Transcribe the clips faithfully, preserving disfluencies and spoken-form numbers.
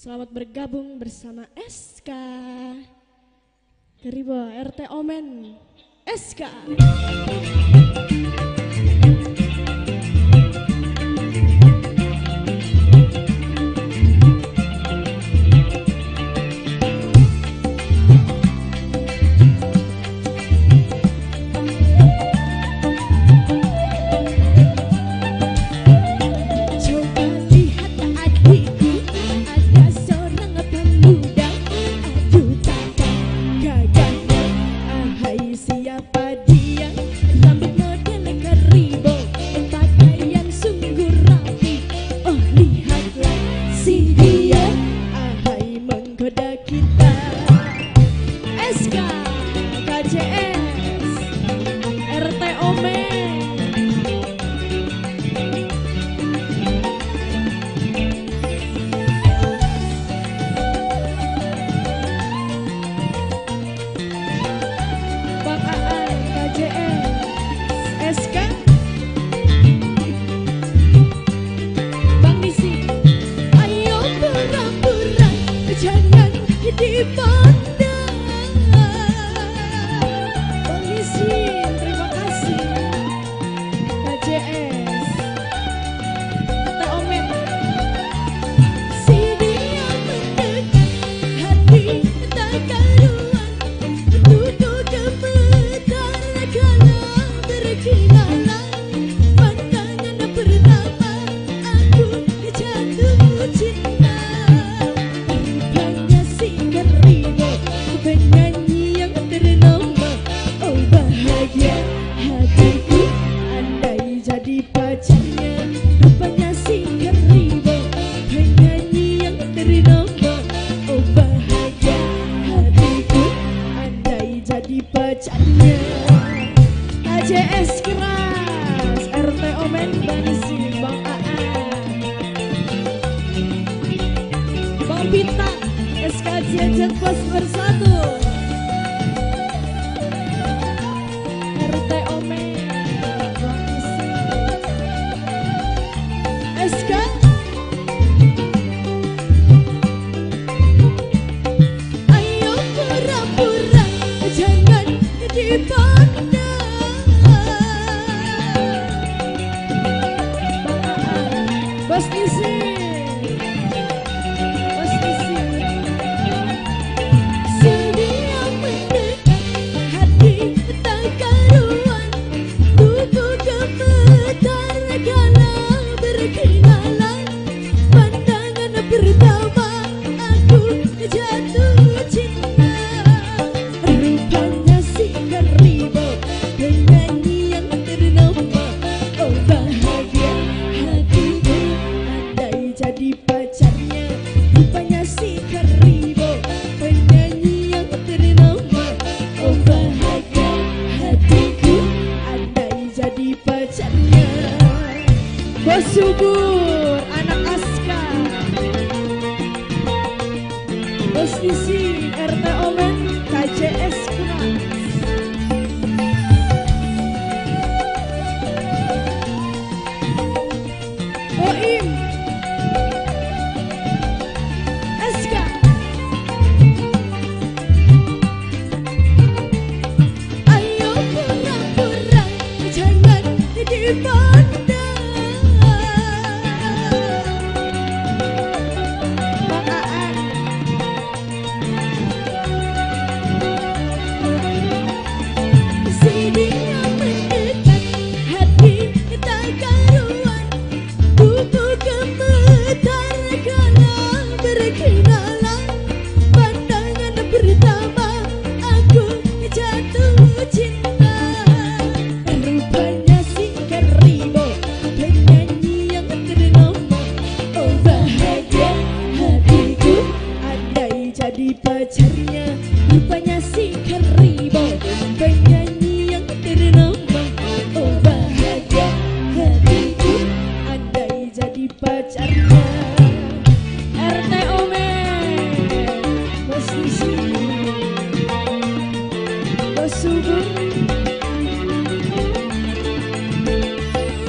Selamat bergabung bersama S K Keribo R T Omen S K.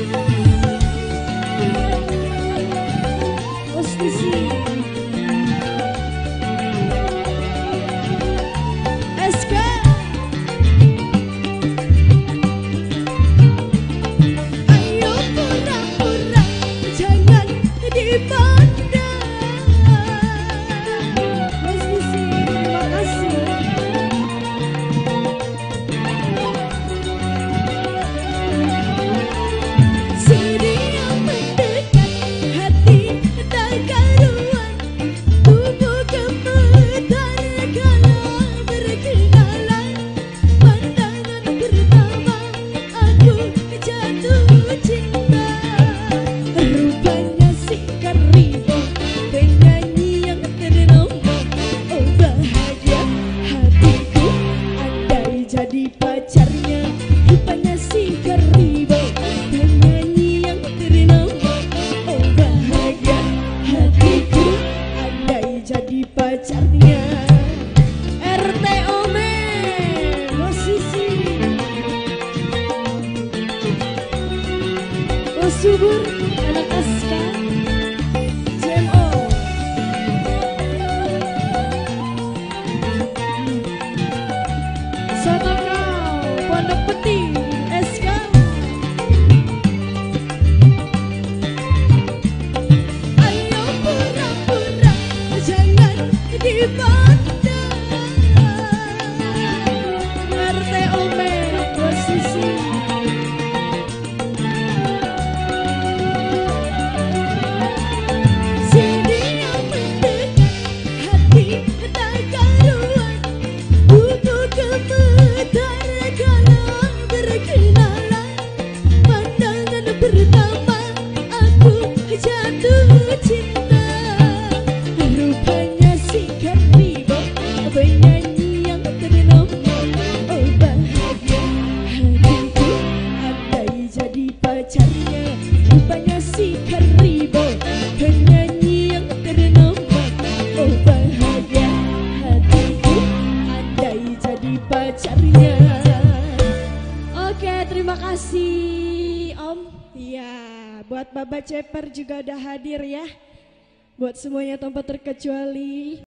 Musisi jadi pacarnya. R T Omen posisi oh subur anak Aska J M O Soto kau Pondok Peti S K. Ayo pura-pura jangan dipandang. R T Omen posisi sini yang penting hati tak karuan, butuh gemetar kalau berkenalan. Pandangan pertama aku jatuh cinta, rupanya si Karibo penyanyi yang ternomor. Oh bahagia hatiku andai jadi pacarnya, rupanya si Karibo penyanyi yang ternomor. Oh bahagia hatiku andai jadi pacarnya. Oke, terima kasih Om. Ya, buat Baba Ceper juga udah hadir ya. Buat semuanya tanpa terkecuali.